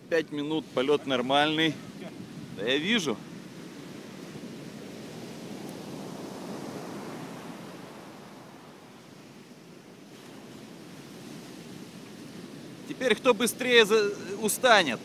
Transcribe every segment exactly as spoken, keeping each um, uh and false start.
пять минут, полет нормальный. Да я вижу. Теперь кто быстрее за... устанет?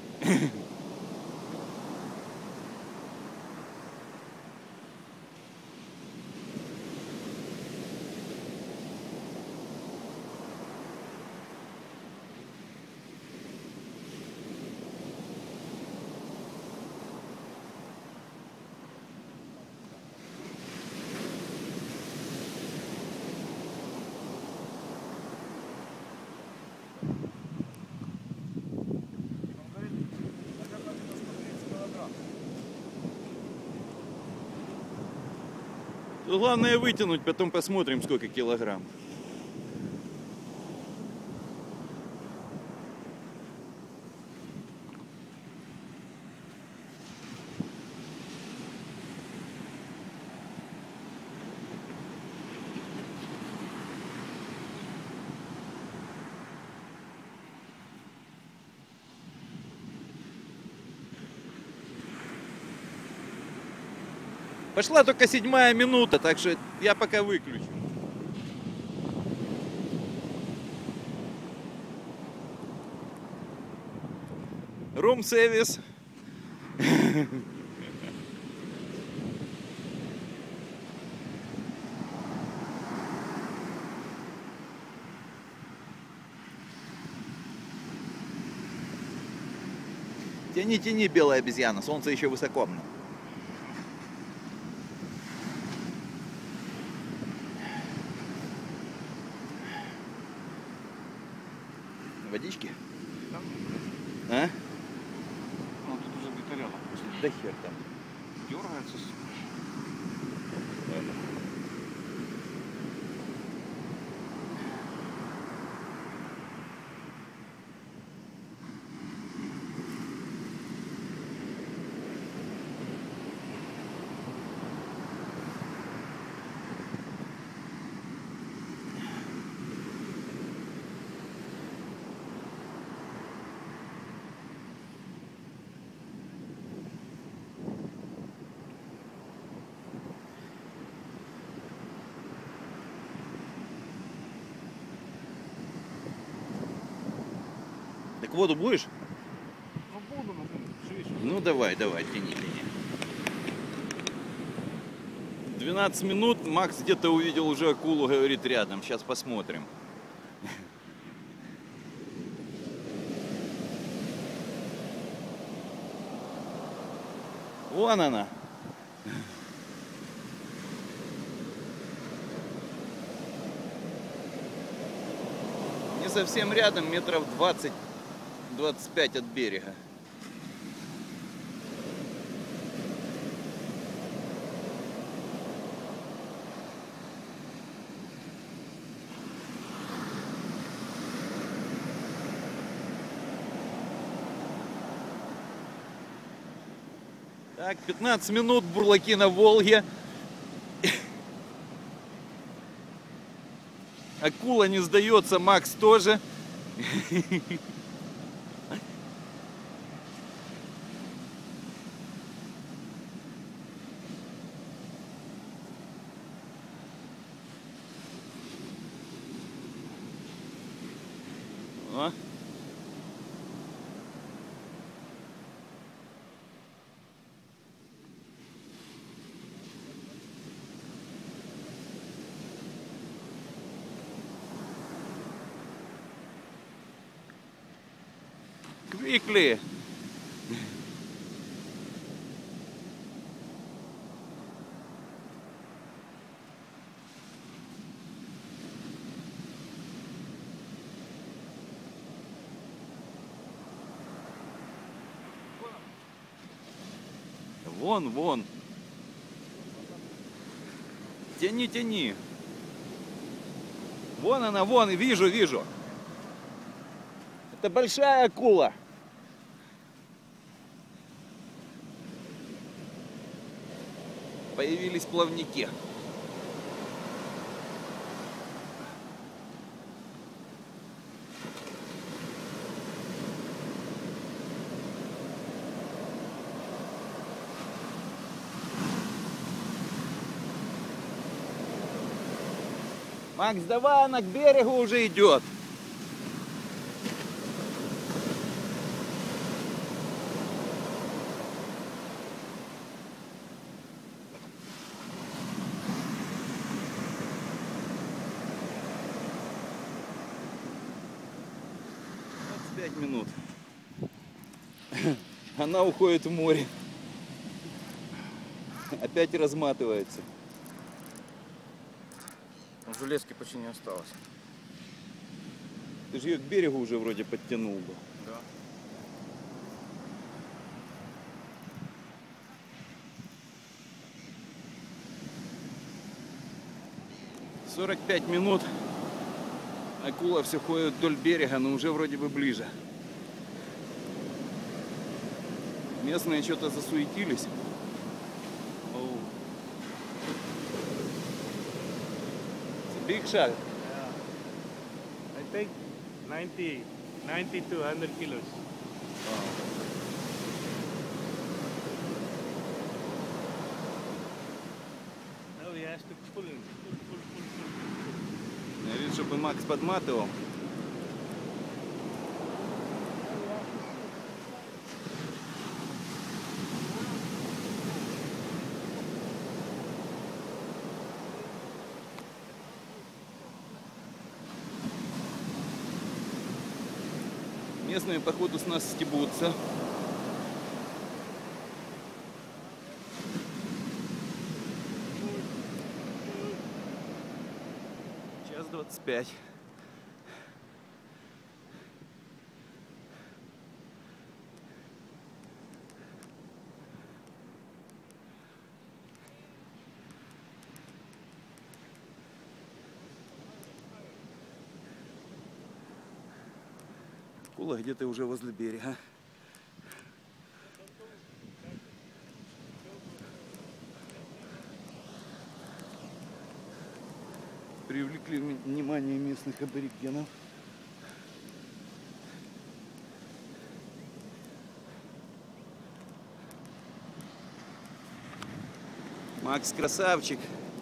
Главное вытянуть, потом посмотрим, сколько килограмм. Пошла только седьмая минута, так что я пока выключу. Рум-сервис. Тяни, тяни, белая обезьяна, солнце еще высоко. Водички? А? Ну, тут уже где-то рядом. Да хер там. Дергается. Так воду будешь? Ну, буду, ну, живи, Ну, давай, давай, тяни, тяни. двенадцать минут, Макс где-то увидел уже акулу, говорит, рядом. Сейчас посмотрим. Вон она. Не совсем рядом, метров двадцать-двадцать пять от берега. Так, пятнадцать минут, бурлаки на Волге. Акула не сдается, Макс тоже. О. Quickly. Вон, вон. Тяни, тяни. Вон она, вон, вижу, вижу. Это большая акула. Появились плавники. Макс, давай, она к берегу уже идет. двадцать пять минут. Она уходит в море. Опять разматывается. Железки почти не осталось. Ты же ее к берегу уже вроде подтянул бы. Да. сорок пять минут. Акула все ходит вдоль берега, но уже вроде бы ближе. Местные что-то засуетились. Oh. It's a big shot. Yeah. I think ninety, ninety to one hundred kilos. Now he has to pull in. Pull, pull, pull, pull. Говорит, чтобы Макс подматывал. Местные, походу, с нас стебутся. Час двадцать пять. Акула где-то уже возле берега. Привлекли внимание местных аборигенов. Макс красавчик.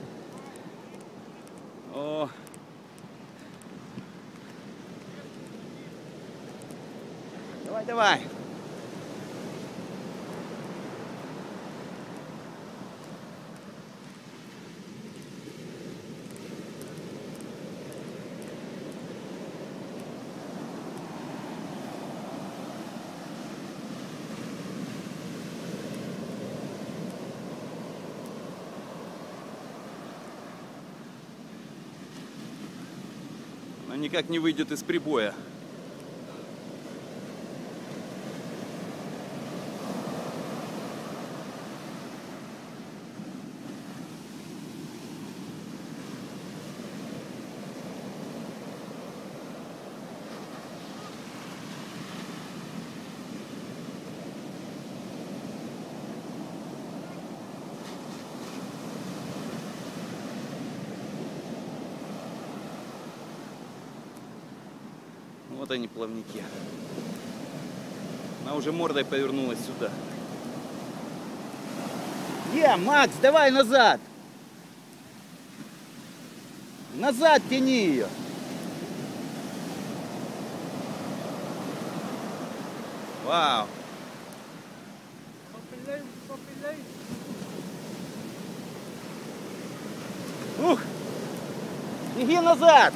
О. Давай, давай. Она никак не выйдет из прибоя. Вот они, плавники. Она уже мордой повернулась сюда. Е, Макс, давай назад! Назад тяни ее! Вау! Попилай, попилай. Ух! Беги назад!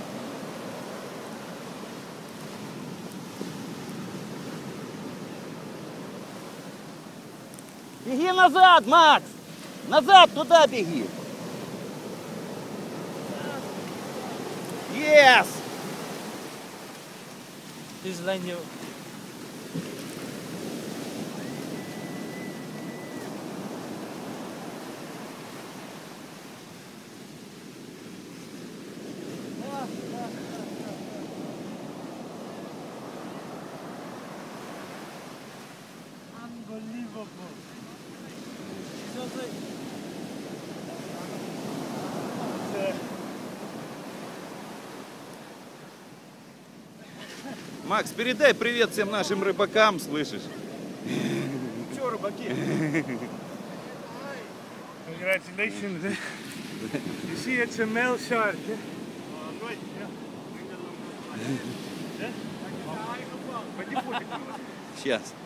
Беги назад, Макс! Назад туда беги! Yes! This line you. Unbelievable. Just like, uh, Макс, передай привет всем нашим рыбакам, слышишь? Чё, рыбаки? Congratulations. You see, it's a male shark. Давайте, я. Да? По дефолту. Сейчас.